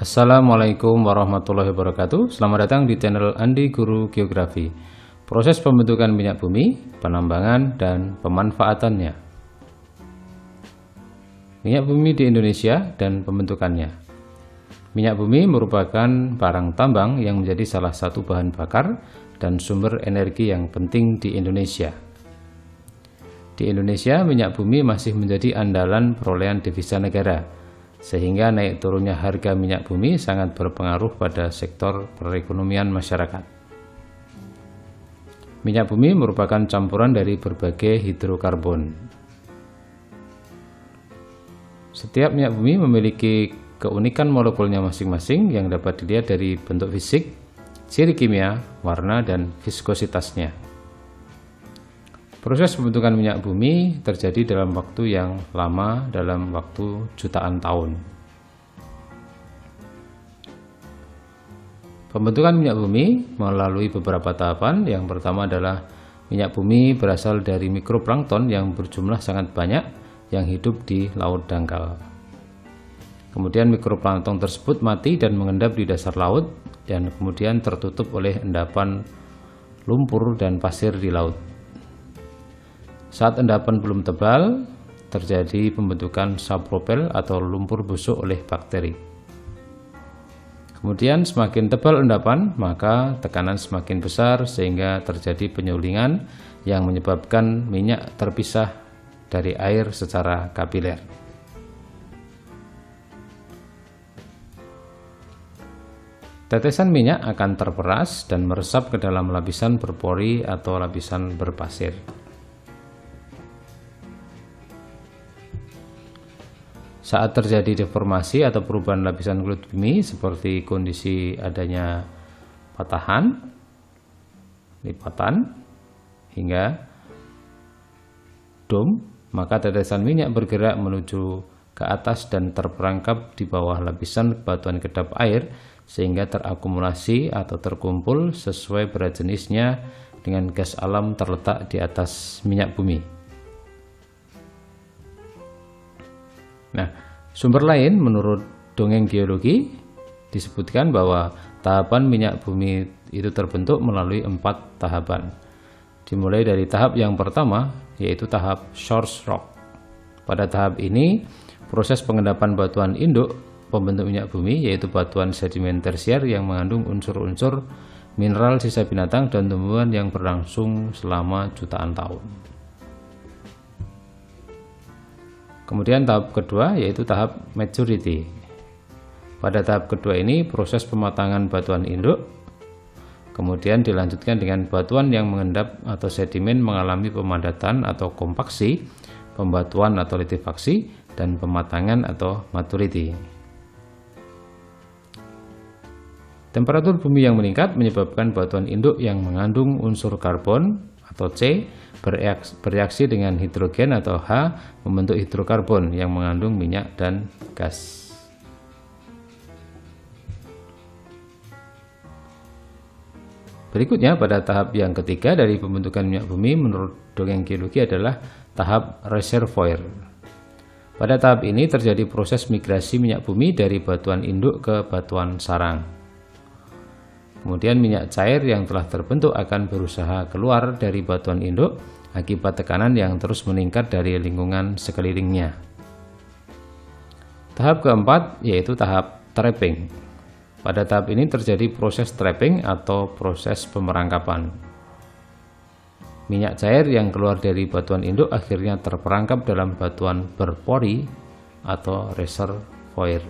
Assalamualaikum warahmatullahi wabarakatuh. Selamat datang di channel Andi Guru Geografi. Proses pembentukan minyak bumi, penambangan, dan pemanfaatannya. Minyak bumi di Indonesia dan pembentukannya. Minyak bumi merupakan barang tambang yang menjadi salah satu bahan bakar dan sumber energi yang penting di Indonesia. Di Indonesia, minyak bumi masih menjadi andalan perolehan devisa negara, sehingga naik turunnya harga minyak bumi sangat berpengaruh pada sektor perekonomian masyarakat. Minyak bumi merupakan campuran dari berbagai hidrokarbon. Setiap minyak bumi memiliki keunikan molekulnya masing-masing yang dapat dilihat dari bentuk fisik, ciri kimia, warna, dan viskositasnya. Proses pembentukan minyak bumi terjadi dalam waktu yang lama, dalam waktu jutaan tahun. Pembentukan minyak bumi melalui beberapa tahapan. Yang pertama adalah minyak bumi berasal dari mikroplankton yang berjumlah sangat banyak yang hidup di laut dangkal. Kemudian mikroplankton tersebut mati dan mengendap di dasar laut dan kemudian tertutup oleh endapan lumpur dan pasir di laut. Saat endapan belum tebal, terjadi pembentukan sapropel atau lumpur busuk oleh bakteri. Kemudian semakin tebal endapan, maka tekanan semakin besar sehingga terjadi penyulingan yang menyebabkan minyak terpisah dari air secara kapiler. Tetesan minyak akan terperas dan meresap ke dalam lapisan berpori atau lapisan berpasir. Saat terjadi deformasi atau perubahan lapisan kulit bumi seperti kondisi adanya patahan, lipatan, hingga dom, maka tetesan minyak bergerak menuju ke atas dan terperangkap di bawah lapisan batuan kedap air sehingga terakumulasi atau terkumpul sesuai berat jenisnya dengan gas alam terletak di atas minyak bumi. Nah, sumber lain menurut dongeng geologi disebutkan bahwa tahapan minyak bumi itu terbentuk melalui 4 tahapan. Dimulai dari tahap yang pertama, yaitu tahap source rock. Pada tahap ini, proses pengendapan batuan induk pembentuk minyak bumi, yaitu batuan sedimen tersier yang mengandung unsur-unsur mineral sisa binatang dan tumbuhan yang berlangsung selama jutaan tahun. Kemudian tahap kedua yaitu tahap maturity. Pada tahap kedua ini proses pematangan batuan induk, kemudian dilanjutkan dengan batuan yang mengendap atau sedimen mengalami pemadatan atau kompaksi, pembatuan atau litifaksi, dan pematangan atau maturity. Temperatur bumi yang meningkat menyebabkan batuan induk yang mengandung unsur karbon atau C bereaksi dengan hidrogen atau H membentuk hidrokarbon yang mengandung minyak dan gas. Berikutnya pada tahap yang ketiga dari pembentukan minyak bumi menurut dongeng geologi adalah tahap reservoir. Pada tahap ini terjadi proses migrasi minyak bumi dari batuan induk ke batuan sarang. Kemudian minyak cair yang telah terbentuk akan berusaha keluar dari batuan induk akibat tekanan yang terus meningkat dari lingkungan sekelilingnya. Tahap keempat yaitu tahap trapping. Pada tahap ini terjadi proses trapping atau proses pemerangkapan. Minyak cair yang keluar dari batuan induk akhirnya terperangkap dalam batuan berpori atau reservoir.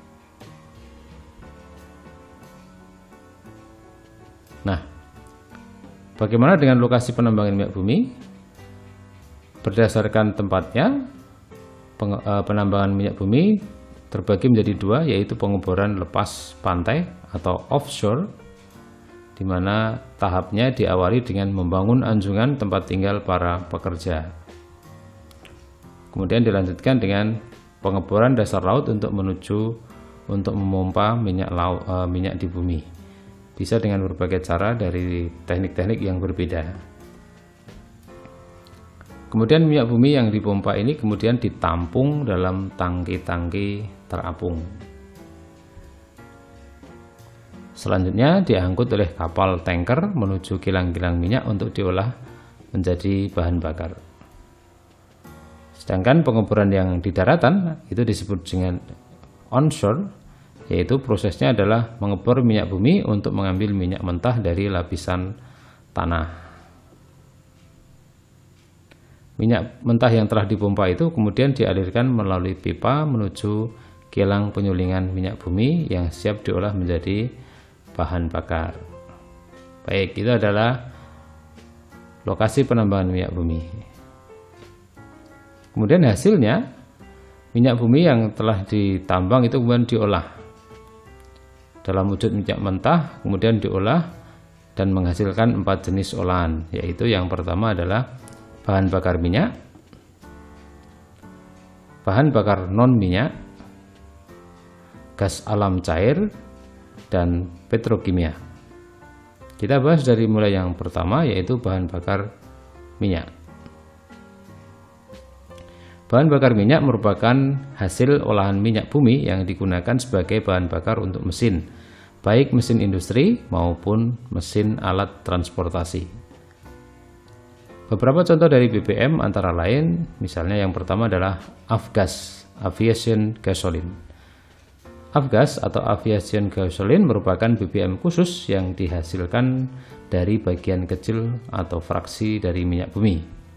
Nah, bagaimana dengan lokasi penambangan minyak bumi? Berdasarkan tempatnya, penambangan minyak bumi terbagi menjadi 2, yaitu pengeboran lepas pantai atau offshore, di mana tahapnya diawali dengan membangun anjungan tempat tinggal para pekerja. Kemudian dilanjutkan dengan pengeboran dasar laut untuk memompa minyak di bumi. Bisa dengan berbagai cara dari teknik-teknik yang berbeda. Kemudian minyak bumi yang dipompa ini kemudian ditampung dalam tangki-tangki terapung. Selanjutnya diangkut oleh kapal tanker menuju kilang-kilang minyak untuk diolah menjadi bahan bakar. Sedangkan penguburan yang di daratan itu disebut dengan onshore, yaitu prosesnya adalah mengebor minyak bumi untuk mengambil minyak mentah dari lapisan tanah. Minyak mentah yang telah dipompa itu kemudian dialirkan melalui pipa menuju kilang penyulingan minyak bumi yang siap diolah menjadi bahan bakar. Baik, itu adalah lokasi penambangan minyak bumi. Kemudian hasilnya, minyak bumi yang telah ditambang itu kemudian diolah dalam wujud minyak mentah, kemudian diolah dan menghasilkan 4 jenis olahan, yaitu yang pertama adalah bahan bakar minyak, bahan bakar non-minyak, gas alam cair, dan petrokimia. Kita bahas dari mulai yang pertama, yaitu bahan bakar minyak. Bahan bakar minyak merupakan hasil olahan minyak bumi yang digunakan sebagai bahan bakar untuk mesin, baik mesin industri maupun mesin alat transportasi. Beberapa contoh dari BBM antara lain, misalnya yang pertama adalah Avgas, Aviation Gasoline. Avgas atau Aviation Gasoline merupakan BBM khusus yang dihasilkan dari bagian kecil atau fraksi dari minyak bumi.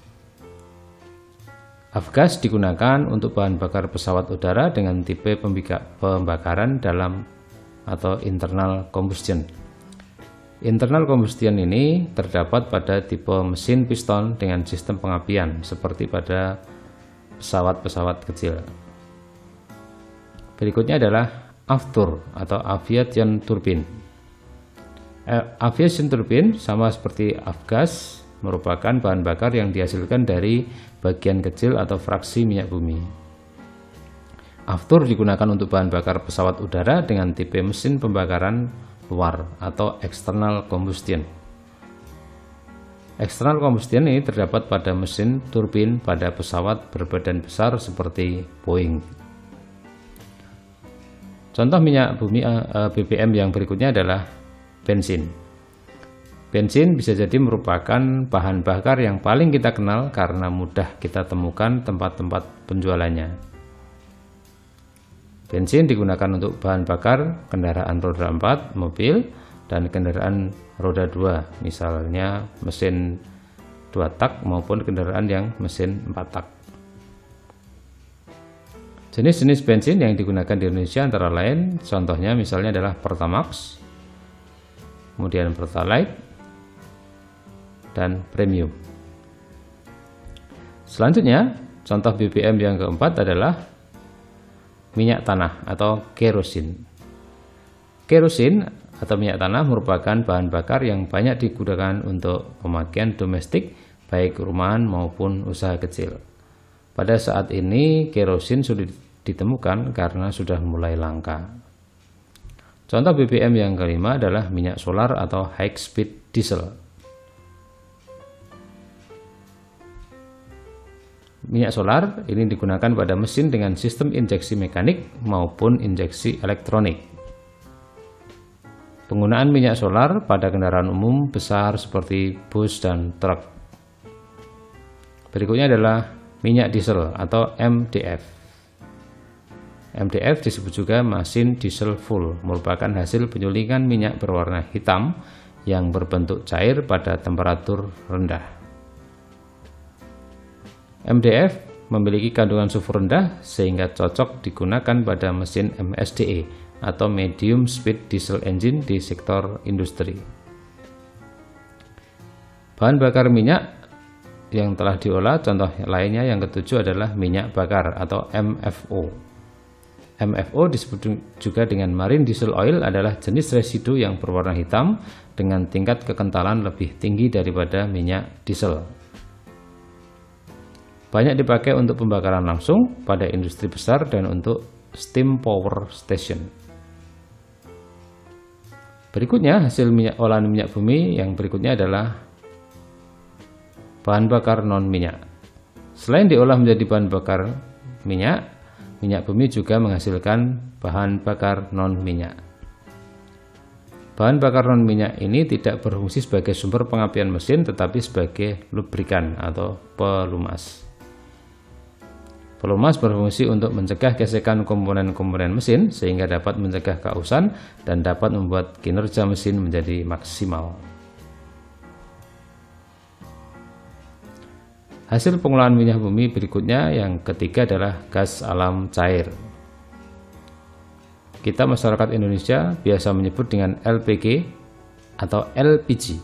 Avgas digunakan untuk bahan bakar pesawat udara dengan tipe pembakaran dalam atau internal combustion. Internal combustion ini terdapat pada tipe mesin piston dengan sistem pengapian seperti pada pesawat-pesawat kecil. Berikutnya adalah Aftur atau Aviation Turbine. Aviation Turbine sama seperti Avgas merupakan bahan bakar yang dihasilkan dari bagian kecil atau fraksi minyak bumi. Aftur digunakan untuk bahan bakar pesawat udara dengan tipe mesin pembakaran luar atau external combustion. External combustion ini terdapat pada mesin turbin pada pesawat berbadan besar seperti Boeing. Contoh minyak bumi BBM yang berikutnya adalah bensin. Bensin bisa jadi merupakan bahan bakar yang paling kita kenal karena mudah kita temukan tempat-tempat penjualannya. Bensin digunakan untuk bahan bakar kendaraan roda 4, mobil, dan kendaraan roda 2, misalnya mesin 2 tak maupun kendaraan yang mesin 4 tak. Jenis-jenis bensin yang digunakan di Indonesia antara lain, contohnya misalnya adalah Pertamax, kemudian Pertalite, dan Premium. Selanjutnya, contoh BBM yang keempat adalah minyak tanah atau kerosin. Kerosin atau minyak tanah merupakan bahan bakar yang banyak digunakan untuk pemakaian domestik, baik rumahan maupun usaha kecil. Pada saat ini kerosin sudah ditemukan karena sudah mulai langka. Contoh BBM yang kelima adalah minyak solar atau high speed diesel. Minyak solar ini digunakan pada mesin dengan sistem injeksi mekanik maupun injeksi elektronik. Penggunaan minyak solar pada kendaraan umum besar seperti bus dan truk. Berikutnya adalah minyak diesel atau MDF. MDF disebut juga mesin diesel full, merupakan hasil penyulingan minyak berwarna hitam yang berbentuk cair pada temperatur rendah. MDF memiliki kandungan sulfur rendah sehingga cocok digunakan pada mesin MSDE atau medium speed diesel engine di sektor industri. Bahan bakar minyak yang telah diolah, contoh lainnya yang ketujuh adalah minyak bakar atau MFO. MFO disebut juga dengan marine diesel oil, adalah jenis residu yang berwarna hitam dengan tingkat kekentalan lebih tinggi daripada minyak diesel. Banyak dipakai untuk pembakaran langsung pada industri besar dan untuk steam power station. Berikutnya hasil olahan minyak bumi yang berikutnya adalah bahan bakar non-minyak. Selain diolah menjadi bahan bakar minyak, minyak bumi juga menghasilkan bahan bakar non-minyak. Bahan bakar non-minyak ini tidak berfungsi sebagai sumber pengapian mesin tetapi sebagai lubrikan atau pelumas. Pelumas berfungsi untuk mencegah gesekan komponen-komponen mesin sehingga dapat mencegah kausan dan dapat membuat kinerja mesin menjadi maksimal. Hasil pengolahan minyak bumi berikutnya yang ketiga adalah gas alam cair. Kita masyarakat Indonesia biasa menyebut dengan LPG atau LPG.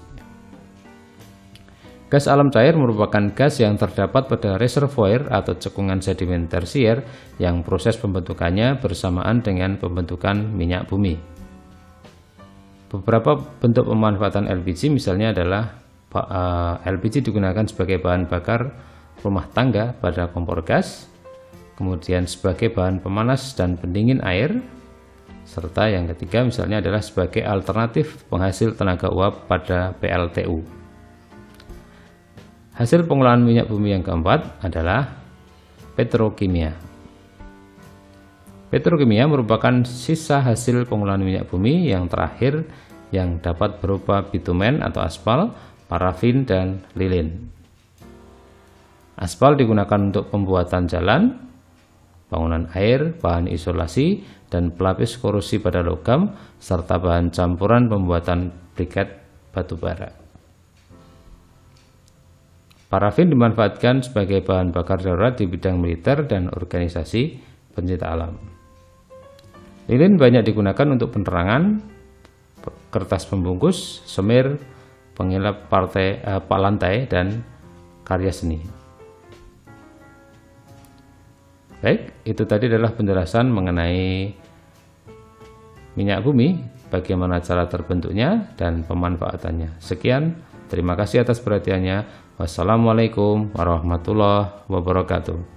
Gas alam cair merupakan gas yang terdapat pada reservoir atau cekungan sedimen tersier yang proses pembentukannya bersamaan dengan pembentukan minyak bumi. Beberapa bentuk pemanfaatan LPG misalnya adalah LPG digunakan sebagai bahan bakar rumah tangga pada kompor gas, kemudian sebagai bahan pemanas dan pendingin air, serta yang ketiga misalnya adalah sebagai alternatif penghasil tenaga uap pada PLTU. Hasil pengolahan minyak bumi yang keempat adalah petrokimia. Petrokimia merupakan sisa hasil pengolahan minyak bumi yang terakhir yang dapat berupa bitumen atau aspal, parafin, dan lilin. Aspal digunakan untuk pembuatan jalan, bangunan air, bahan isolasi, dan pelapis korosi pada logam, serta bahan campuran pembuatan briket batubara. Parafin dimanfaatkan sebagai bahan bakar darurat di bidang militer dan organisasi pencinta alam. Lilin banyak digunakan untuk penerangan, kertas pembungkus, semir, pengilap lantai, dan karya seni. Baik, itu tadi adalah penjelasan mengenai minyak bumi, bagaimana cara terbentuknya dan pemanfaatannya. Sekian, terima kasih atas perhatiannya. Wassalamualaikum warahmatullahi wabarakatuh.